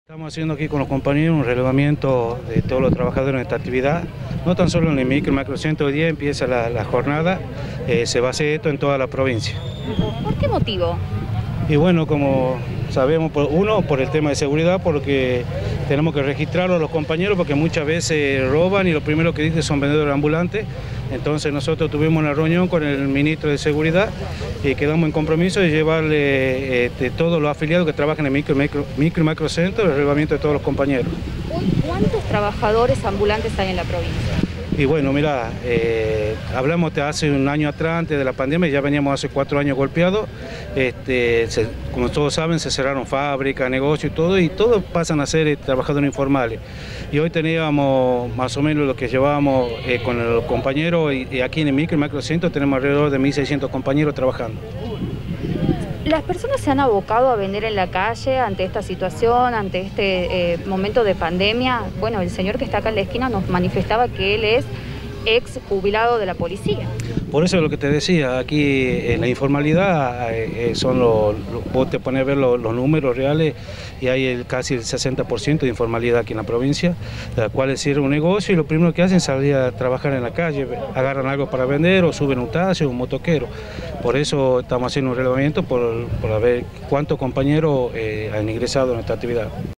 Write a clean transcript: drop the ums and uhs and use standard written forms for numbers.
Estamos haciendo aquí con los compañeros un relevamiento de todos los trabajadores en esta actividad, no tan solo en el micro y macrocentro. Hoy día empieza la jornada, se va a hacer esto en toda la provincia. ¿Por qué motivo? Y bueno, como sabemos, por el tema de seguridad, porque tenemos que registrarlo a los compañeros, porque muchas veces roban y lo primero que dicen son vendedores ambulantes. Entonces nosotros tuvimos una reunión con el ministro de Seguridad y quedamos en compromiso de llevarle todos los afiliados que trabajan en micro y macrocentro, el relevamiento de todos los compañeros. Hoy, ¿cuántos trabajadores ambulantes hay en la provincia? Y bueno, mira, hablamos de hace un año atrás, antes de la pandemia, ya veníamos hace 4 años golpeados. Como todos saben, se cerraron fábricas, negocios y todos pasan a ser trabajadores informales. Y hoy teníamos más o menos lo que llevábamos con los compañeros, y aquí en el micro y macrocentro tenemos alrededor de 1.600 compañeros trabajando. ¿Las personas se han abocado a vender en la calle ante esta situación, ante este momento de pandemia? Bueno, el señor que está acá en la esquina nos manifestaba que él es ex jubilado de la policía. Por eso es lo que te decía, aquí en la informalidad vos te pones a ver los números reales y hay casi el 60% de informalidad aquí en la provincia, la cual cierran un negocio y lo primero que hacen es salir a trabajar en la calle, agarran algo para vender o suben un taxi o un motoquero. Por eso estamos haciendo un relevamiento por ver cuántos compañeros han ingresado en esta actividad.